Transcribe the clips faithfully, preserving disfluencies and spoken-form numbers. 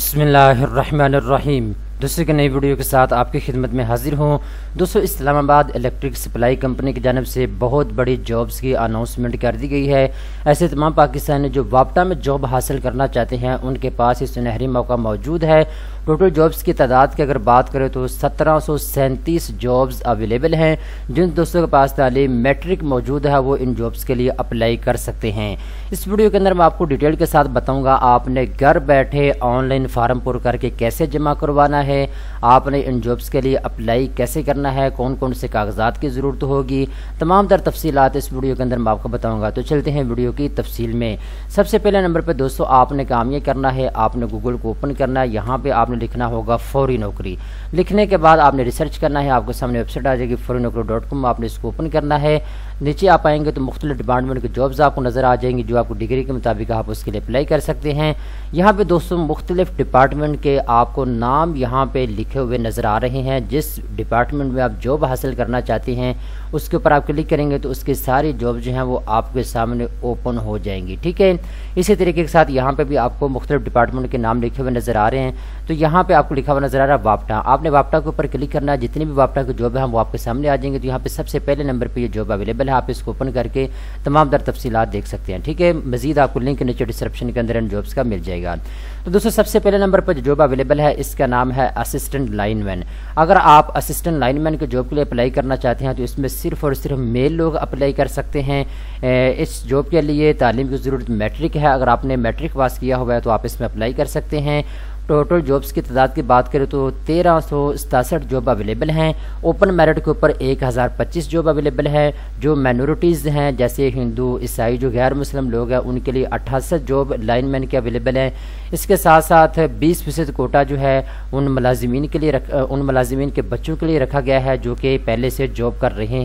बिस्मिल्लाहिर्रहमानिर्रहीम। दोस्तों की नई वीडियो के साथ आपकी खिदमत में हाजिर हूँ। दोस्तों इस्लामाबाद इलेक्ट्रिक सप्लाई कंपनी की जानिब से बहुत बड़ी जॉब्स की अनाउंसमेंट कर दी गई है। ऐसे तमाम पाकिस्तानी जो वापटा में जॉब हासिल करना चाहते हैं उनके पास ये सुनहरी मौका मौजूद है। टोटल जॉब्स की तादाद की अगर बात करें तो सत्रह सौ सैंतीस जॉब्स अवेलेबल हैं। जिन दोस्तों के पास तालीम मैट्रिक मौजूद है वो इन जॉब्स के लिए अप्लाई कर सकते हैं। इस वीडियो के अंदर मैं आपको डिटेल के साथ बताऊंगा आपने घर बैठे ऑनलाइन फार्म पुर करके कैसे जमा करवाना है, आपने इन जॉब्स के लिए अप्लाई कैसे करना है, कौन कौन से कागजात की ज़रूरत होगी, तमाम तर तफसीलात इस वीडियो के अंदर मैं आपको बताऊंगा। तो चलते हैं वीडियो की तफसील में। सबसे पहले नंबर पर दोस्तों आपने काम ये करना है, आपने गूगल को ओपन करना है। यहाँ पे आपने लिखना होगा फौरी नौकरी। लिखने के बाद आपने रिसर्च करना है, आपके सामने वेबसाइट आ जाएगी फौरी नौकरी डॉट कॉम। आपने इसको ओपन करना है। नीचे आप आएंगे तो मुख्तलिफ डिपार्टमेंट की जॉब्स आपको नज़र आ जाएंगी जो आपको डिग्री के मुताबिक आप उसके लिए अप्लाई कर सकते हैं। यहाँ पे दोस्तों मुख्तलिफ डिपार्टमेंट के आपको नाम यहाँ पे लिखे हुए नज़र आ रहे हैं। जिस डिपार्टमेंट में आप जॉब हासिल करना चाहते हैं उसके ऊपर आप क्लिक करेंगे तो उसकी सारी जॉब जो हैं वो आपके सामने ओपन हो जाएंगी। ठीक है, इसी तरीके के साथ यहाँ पे भी आपको मुख्तलिफ डिपार्टमेंट के नाम लिखे हुए नज़र आ रहे हैं। तो यहाँ पे आपको लिखा हुआ नज़र आ रहा है वापटा। आपने वापटा के ऊपर क्लिक करना है। जितनी भी वापटा की जॉब है वो आपके सामने आ जाएंगे। तो यहाँ पे सबसे पहले नंबर पर ये जॉब अवेलेबल है। आप इसको ओपन करके तमाम दर तफसीलात देख सकते हैं। ठीक है, मजीद आपको लिंक नीचे डिस्क्रिप्शन के अंदर इन जॉब्स का मिल जाएगा। तो दोस्तों सबसे पहले नंबर पर जो जॉब अवेलेबल है इसका नाम है असिस्टेंट लाइनमैन। अगर आप असिस्टेंट लाइनमैन के जॉब के लिए अप्लाई करना चाहते हैं तो इसमें सिर्फ और सिर्फ मेल लोग अप्लाई कर सकते हैं। इस जॉब के लिए तालीम की ज़रूरत मैट्रिक है। अगर आपने मैट्रिक पास किया हुआ है तो आप इसमें अप्लाई कर सकते हैं। टोटल जॉब्स की तादाद की बात करें तो तेरह सौ सतासठ जॉब अवेलेबल हैं। ओपन मेरिट के ऊपर एक हज़ार पच्चीस जॉब अवेलेबल है। जो माइनॉरिटीज़ हैं जैसे हिंदू, ईसाई, जो गैर मुस्लिम लोग हैं उनके लिए अट्ठासठ जॉब लाइनमैन के अवेलेबल हैं। इसके साथ साथ बीस फीसद कोटा जो है उन मुलाजिमीन के लिए रख उन मुलाजिमीन के बच्चों के लिए रखा गया है जो कि पहले से जॉब कर रहे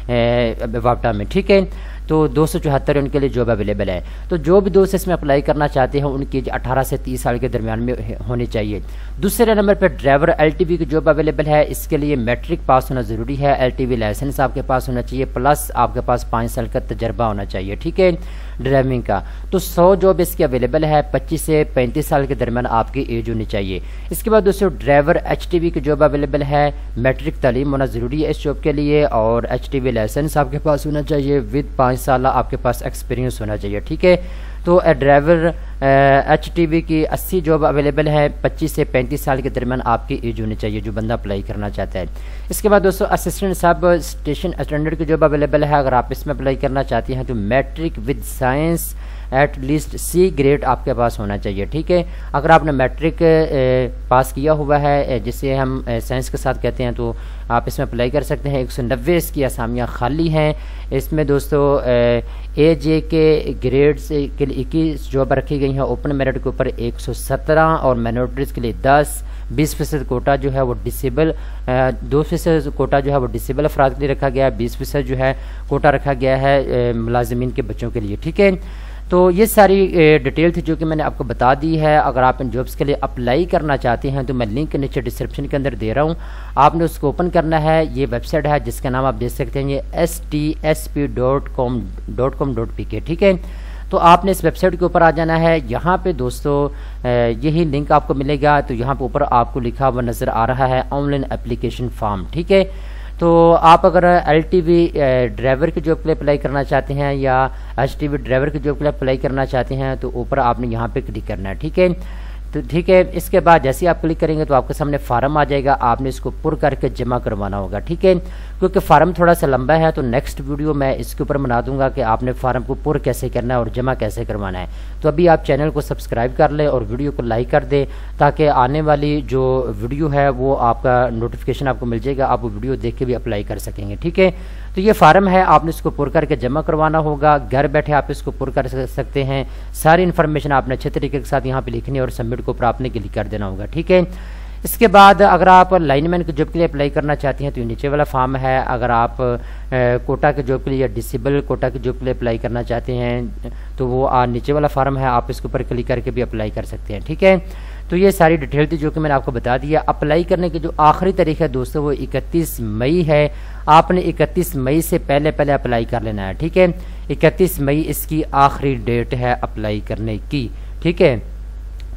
हैं वापटा में। ठीक है, तो दो सौ चौहत्तर उनके लिए जॉब अवेलेबल है। तो जो भी दोस्त इसमें अप्लाई करना चाहते हैं उनकी एज अठारह से तीस साल के दरमियान में होनी चाहिए। दूसरे नंबर पर ड्राइवर एलटीवी की जॉब अवेलेबल है। इसके लिए मैट्रिक पास होना ज़रूरी है। एलटीवी लाइसेंस आपके पास होना चाहिए, प्लस आपके पास पाँच साल का तजर्बा होना चाहिए। ठीक है, ड्राइविंग का। तो सौ जॉब इसकी अवेलेबल है। पच्चीस से पैंतीस साल के दरमियान आपकी एज होनी चाहिए। इसके बाद दोस्तों ड्राइवर एचटीवी की जॉब अवेलेबल है। मैट्रिक तालीम होना ज़रूरी है इस जॉब के लिए और एचटीवी लाइसेंस आपके पास होना चाहिए विद पाँच साल आपके पास एक्सपीरियंस होना चाहिए। ठीक है, तो ड्राइवर एच टी वी की अस्सी जॉब अवेलेबल है। पच्चीस से पैंतीस साल के दरमियान आपकी एज होनी चाहिए जो बंदा अप्लाई करना चाहता है। इसके बाद दोस्तों असिस्टेंट सब स्टेशन अटेंडेंट की जॉब अवेलेबल है। अगर आप इसमें अप्लाई करना चाहते हैं तो matric with science at least C grade आपके पास होना चाहिए। ठीक है, अगर आपने मैट्रिक पास किया हुआ है जिसे हम साइंस के साथ कहते हैं तो आप इसमें अप्लाई कर सकते हैं। एक सौ नब्बे इसकी असामियाँ खाली हैं। इसमें दोस्तों ए जे के ग्रेड से के लिए इक्कीस जॉब रखी गई हैं। ओपन मेरिट के ऊपर एक सौ सत्रह और माइनॉरिटीज़ के लिए दस। बीस फीसद कोटा जो है वो डिसेबल दो फीसद कोटा जो है वो डिसेबल अफराद के लिए रखा गया है। बीस फीसद जो है कोटा रखा गया है मुलाजिमीन के बच्चों के लिए। ठीक है, तो ये सारी डिटेल थी जो कि मैंने आपको बता दी है। अगर आप इन जॉब्स के लिए अप्लाई करना चाहते हैं तो मैं लिंक नीचे डिस्क्रिप्शन के अंदर दे रहा हूँ। आपने उसको ओपन करना है। ये वेबसाइट है जिसका नाम आप देख सकते हैं, ये S T S P dot com dot com dot P K. ठीक है, तो आपने इस वेबसाइट के ऊपर आ जाना है। यहाँ पे दोस्तों यही लिंक आपको मिलेगा। तो यहाँ पे ऊपर आपको लिखा हुआ नज़र आ रहा है ऑनलाइन एप्लीकेशन फॉर्म। ठीक है, तो आप अगर एल टी वी ड्राइवर की जॉब के लिए अप्लाई करना चाहते हैं या एच टी वी ड्राइवर की जॉब के लिए अप्लाई करना चाहते हैं तो ऊपर आपने यहाँ पे क्लिक करना है। ठीक है, तो ठीक है, इसके बाद जैसे ही आप क्लिक करेंगे तो आपके सामने फार्म आ जाएगा। आपने इसको पुर करके जमा करवाना होगा। ठीक है, क्योंकि फार्म थोड़ा सा लंबा है तो नेक्स्ट वीडियो मैं इसके ऊपर बना दूंगा कि आपने फार्म को पुर कैसे करना है और जमा कैसे करवाना है। तो अभी आप चैनल को सब्सक्राइब कर लें और वीडियो को लाइक कर दें ताकि आने वाली जो वीडियो है वो आपका नोटिफिकेशन आपको मिल जाएगा, आप वो वीडियो देख के भी अप्लाई कर सकेंगे। ठीक है, तो ये फार्म है, आपने इसको पुर करके जमा करवाना होगा। घर बैठे आप इसको पुर कर सकते हैं। सारी इन्फॉर्मेशन आपने अच्छे तरीके के साथ यहाँ पे लिखनी है और सबमिट को ऊपर आपने क्लिक कर देना होगा। ठीक है, इसके बाद अगर आप लाइनमैन के जॉब के लिए अप्लाई करना चाहते हैं तो ये नीचे वाला फॉर्म है। अगर आप ए, कोटा के जॉब के लिए या डिसेबल कोटा के जॉब के लिए अप्लाई करना चाहते हैं तो वो आ, नीचे वाला फॉर्म है, आप इसके ऊपर क्लिक करके भी अप्लाई कर सकते हैं। ठीक है, तो ये सारी डिटेल थी जो कि मैंने आपको बता दिया। अप्लाई करने की जो आखिरी तारीख है दोस्तों वो इकतीस मई है। आपने इकतीस मई से पहले पहले अप्लाई कर लेना है। ठीक है, इकतीस मई इसकी आखिरी डेट है अप्लाई करने की। ठीक है,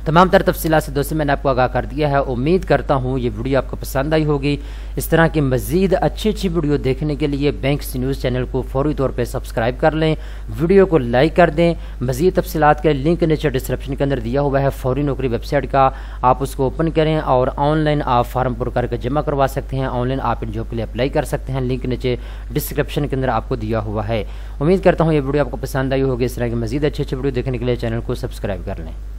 तमाम तर तफसीलात से दोस्तों मैंने आपको आगाह कर दिया है। उम्मीद करता हूँ ये वीडियो आपको पसंद आई होगी। इस तरह की मज़ीद अच्छी अच्छी वीडियो देखने के लिए बैंक्स न्यूज़ चैनल को फौरी तौर पे सब्सक्राइब कर लें, वीडियो को लाइक कर दें। मज़ीद तफसीलात के लिंक नीचे डिस्क्रिप्शन के अंदर दिया हुआ है फौरी नौकरी वेबसाइट का, आप उसको ओपन करें और ऑनलाइन आप फार्म पुर करके जमा करवा सकते हैं। ऑनलाइन आप इन जॉब के लिए अप्लाई कर सकते हैं। लिंक नीचे डिस्क्रिप्शन के अंदर आपको दिया हुआ है। उम्मीद करता हूँ ये वीडियो आपको पसंद आई होगी। इस तरह की मज़ीद अच्छी अच्छी वीडियो देखने के लिए चैनल को सब्सक्राइब कर लें।